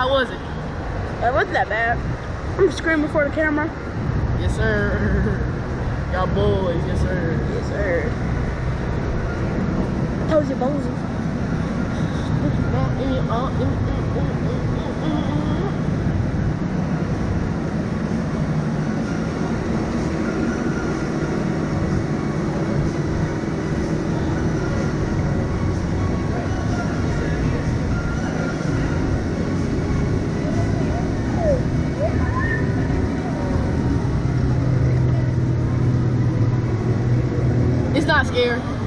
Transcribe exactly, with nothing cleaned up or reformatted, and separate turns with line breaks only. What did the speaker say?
How was it?
It wasn't that bad. I'm screaming for the camera.
Yes, sir. Y'all boys, yes, sir.
Yes, sir. Tozy Bozy.
It's not scary.